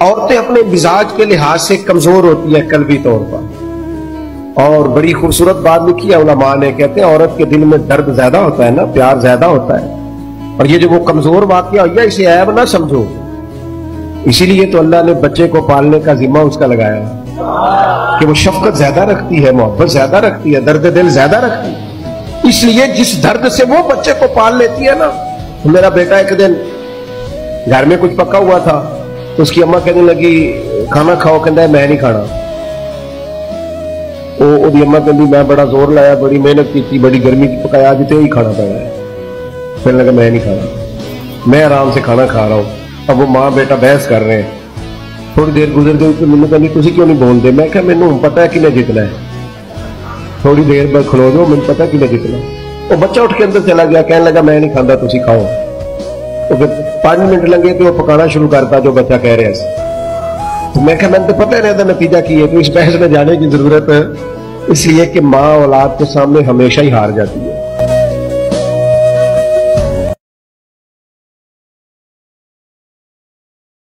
औरतें अपने मिजाज के लिहाज से कमजोर होती है कल्बी तौर पर। और बड़ी खूबसूरत बात लिखी है उलमा ने, कहते हैं औरत के दिल में दर्द ज्यादा होता है ना, प्यार ज्यादा होता है। और ये जो वो कमजोर वाकया हुआ इसे ऐब ना समझो। इसीलिए तो अल्लाह ने बच्चे को पालने का जिम्मा उसका लगाया है कि वो शफकत ज्यादा रखती है, मोहब्बत ज्यादा रखती है, दर्द दिल ज्यादा रखती है। इसलिए जिस दर्द से वो बच्चे को पाल लेती है ना। तो मेरा बेटा एक दिन घर में कुछ पका हुआ था तो उसकी अम्मा कहने लगी खाना खाओ, कहता है मैं नहीं खाना। वो अम्मा कहती मैं बड़ा जोर लाया, बड़ी मेहनत की, बड़ी गर्मी की पकाया, आज तो ही खाना पड़ा है। फिर लगा मैं नहीं खाना, मैं आराम से खाना खा रहा हूं। अब वो मां बेटा बहस कर रहे हैं। थोड़ी देर गुजर गई तो मैंने कहनी तुसी क्यों नहीं बोलते? मैं क्या मैनू पता है किन्हें जितना है, थोड़ी देर बाद खलो जाओ, मैंने पता किन्हें जितना। वो बच्चा उठ के अंदर चला गया, कहने लगा मैं नहीं खाता, तुसी खाओ। तो फिर 5 मिनट लगे तो वो पकाना शुरू करता जो बच्चा कह रहा है। तो मैं क्या मैंने तो पता ही नहीं था नतीजा की है। तो इस बहस में जाने की जरूरत है, इसलिए कि माँ औलाद के सामने हमेशा ही हार जाती है।